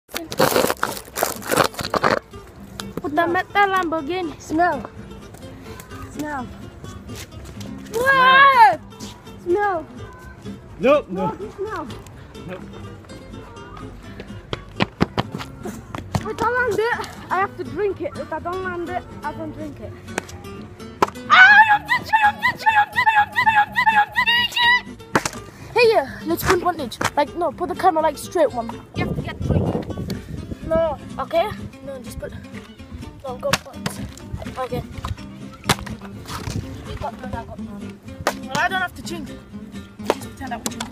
Puta metal Lamborghini. Smell. Smell. What? Smell. Nope, no. Smell. Nope. If I don't land it, I have to drink it. If I don't land it, I don't drink it. Hey, yeah, let's put advantage. Like, no, put the camera like straight one. You have to get drink. No, okay? No, just put. No, go front. Okay. You got none, I got none. Well, I don't have to drink. Just pretend I would drink.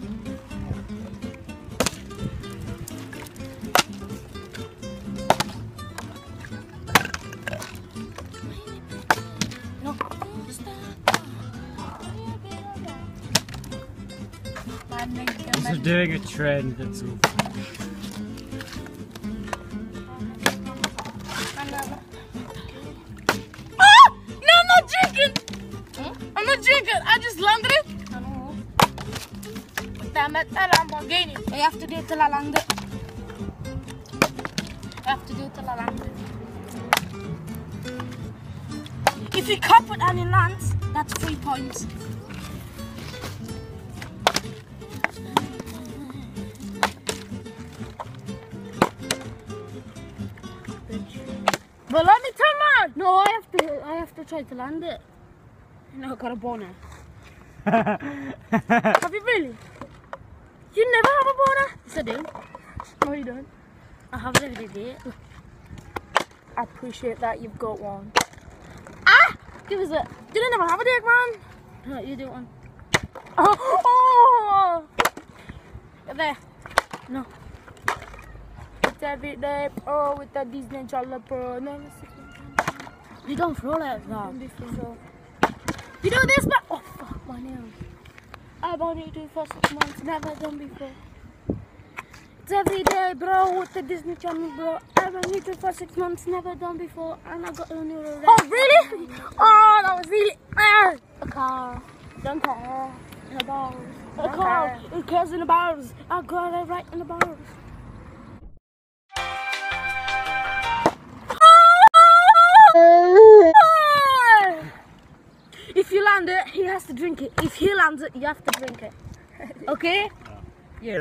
This is doing a trend, that's all. Oh! No, I'm not drinking! I'm not drinking, I just landed it. I know. Damn it, that Lamborghini. I have to do it till I land it. I have to do it till I land it. If you cup it and it lands, that's 3 points. But let me turn on. No, I have to try to land it. No, I got a boner. Have you really? You never have a boner? Yes, I do. No, you don't. I have it every day. I appreciate that you've got one. Ah! Give us it. Did I never have a dick, man? No, you do one. Oh! Get there. No. It's every day, pro with the Disney Channel Pro. No, you don't throw like that. You do this, but oh fuck my nails. I've only do for 6 months, never done before. It's every day, bro, with the Disney Channel, bro. I've only do for 6 months, never done before, and I got a new. Oh really? Oh, that was really a car. Don't care. In the bars. A car. Who cares in the bars? I got it right in the bars. If you land it, he has to drink it. If he lands it, you have to drink it. Okay? Yeah.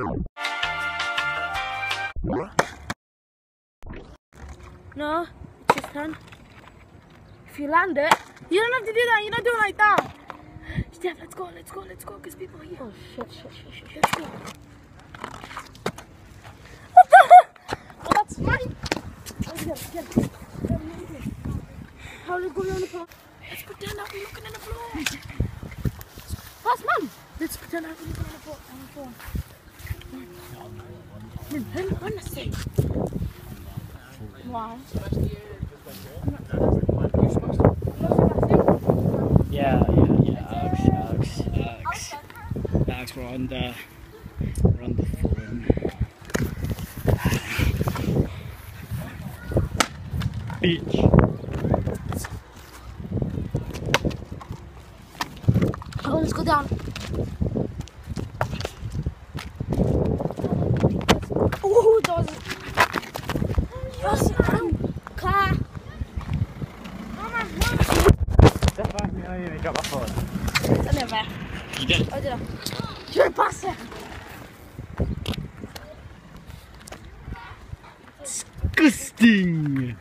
No, it's his turn. If you land it, you don't have to do that. You don't do it like that. Steph, let's go, because people are here. Oh shit. Let's go. What the heck? Oh, that's fine. Get it. How do we go on the floor? Let's pretend that we're looking at the floor. Fast, man. Let's pretend that we're looking at the floor. On the stage. Why? Yeah. Alex, we're on the phone. Beach. Oh, let's go down. Oh, that was... Yes, car. Stefan, you know you got my phone. I never. You did? Oh, did I? You're a bastard. Disgusting!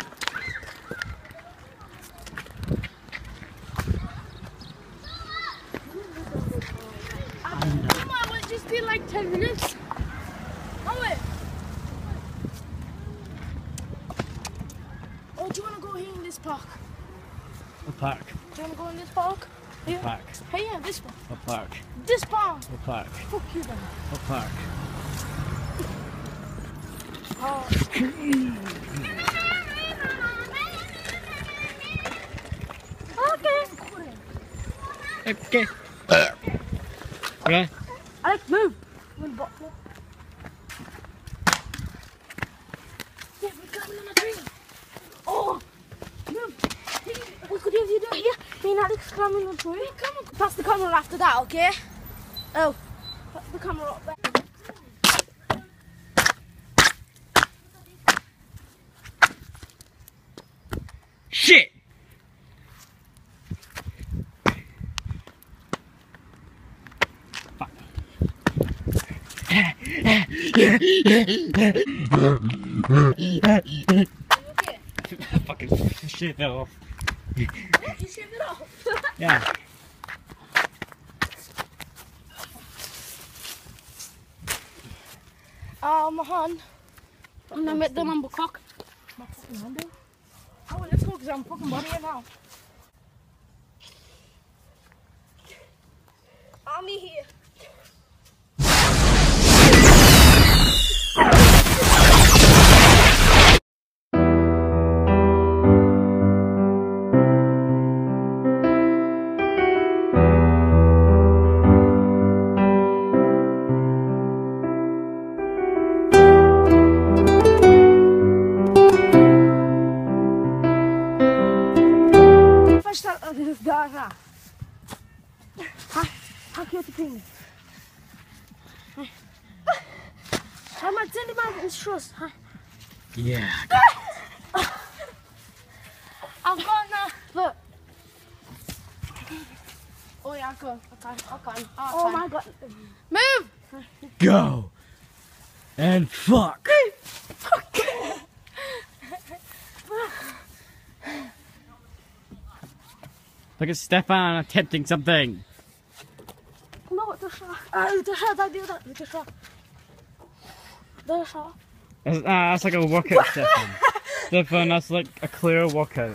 It just been like 10 minutes. Oh, do you want to go here in this park? What park? Do you want to go in this park? Here? What park? Hey, yeah, this one. What park? This park. What park? Fuck you then. What park? Oh. Okay. Right. Alex, move. Yeah, we're coming on a tree. Oh, move. What could you do? Yeah, me and Alex climbing on a tree. Come on. Pass the camera after that, okay? Oh, pass the camera up there. shit! Fuck. Fucking shit fell off. You shaved it off. Yeah. My hand. I'm gonna make the number cock. My fucking hand. Oh, let's go because I'm fucking body here now. I'm here. Daar. Hak je op de vinger. Hij maakt zin maar een schuss. Yeah. I'm gonna look. Oh yeah, I can. Oh my god. Move! Go! And fuck! Look at Stefan attempting something. No, the shot. The shot. That's like a workout, Stefan. Stefan, that's like a clear workout.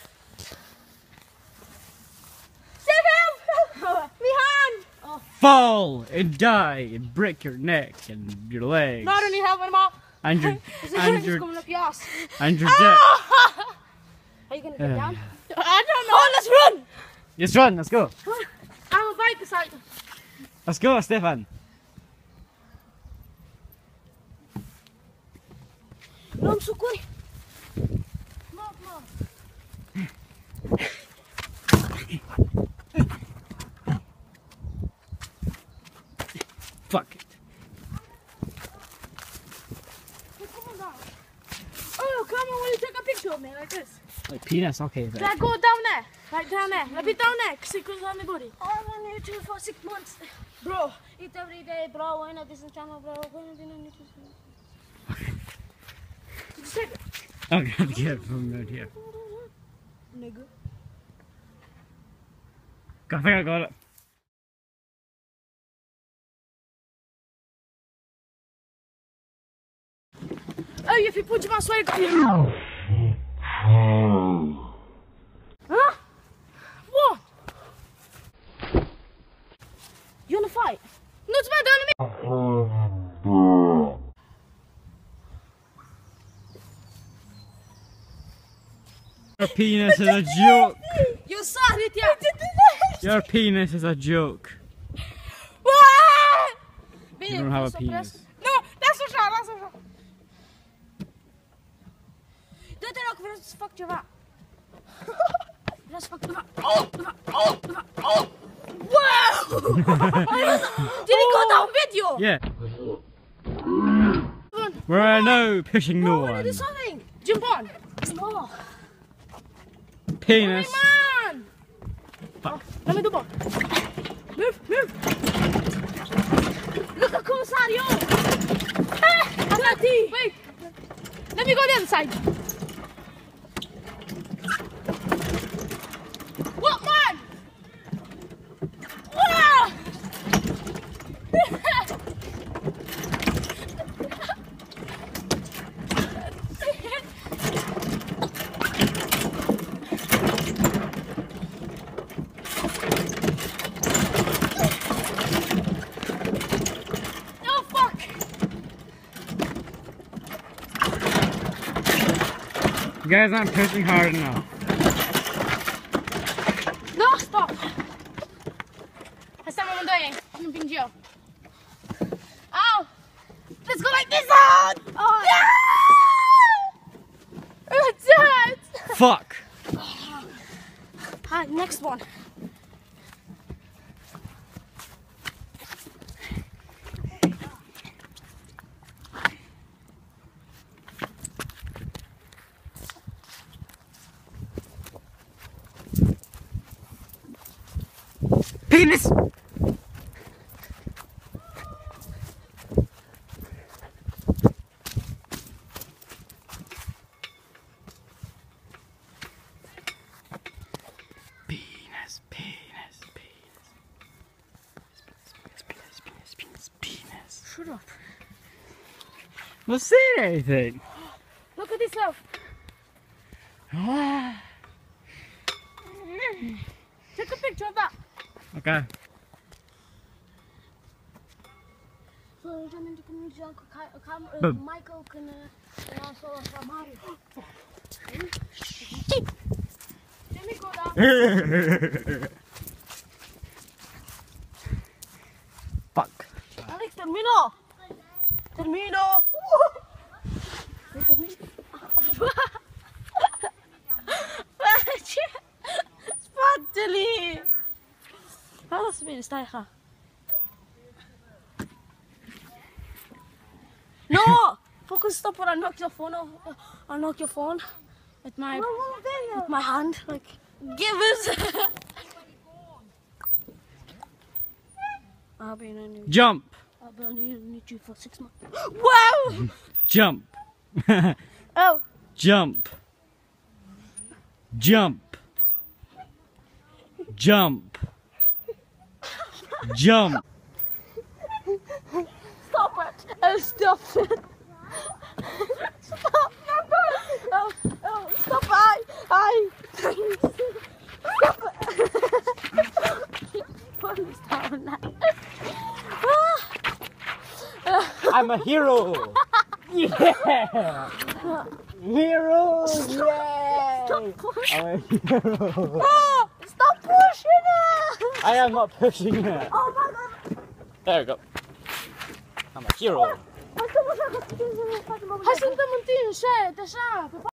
Stefan! Behind! Oh. Fall and die and break your neck and your legs. No, I don't need help anymore. And your coming up your ass. And your dick. Are you gonna get down? I don't know. Oh, let's run! Let's run, let's go. I'm a bike beside. Let's go, Stefan. No, I'm so quick. Come on. Fuck it. Oh, come on, will you take a picture of me like this? Like penis, okay. But... Like go down there. Like down there. A bit down there, because it goes on my body. Oh, I've been on YouTube for 6 months. Bro, eat every day, bro. Why not this channel, bro? Why not this Did you take it? I'm gonna get it from right here. Nigga. I think I got it. Oh, if you put your mouth, swear to God. Huh? What? You wanna fight? No, it's my done me. Your penis is a joke. You saw it, yeah. Your penis is a joke. What? You don't have a penis. No, that's so shot. Don't look for us. Fuck your rat. Let's fuck the rat. Oh! Wow! Did it go down video? Yeah. We're now pushing no I wanna do one. something. Jump on. No. Penis. Come on. Fuck. Let me do more. Move. Look at Commissario. Wait. Let me go the other side. What, man? Wow. You guys aren't pushing hard enough. No, stop. Stiamo andando in pinggio. Ow! Let's go like this out! Oh, yeah! It's dead! Fuck! Alright, next one. Penis! Penis, penis, penis. Shut up. Not saying anything. Look at yourself. Take a picture of that. Okay. So you can use your camera, Boom. Michael can also Mario. Let me go down. Fuck. Alex, termino. Termino. Spadli. خلاص بين استايخة. No! Focus, stop when I knock your phone off. I'll knock your phone with my hand. Like, give it. I'll be on you. Jump! I'll be on you for 6 months. Wow! Jump! Oh. Jump! Jump! Jump! Jump! Stop it! Oh, stop it! Stop! Oh, stop! Stop it! Put this down now. I'm a hero! Yeah! Hero! Yay! Stop pushing! I'm a hero! Oh, stop pushing it! I am not pushing it! Oh my god! There we go. I'm a hero! Hai să mă muntin, șe, deja,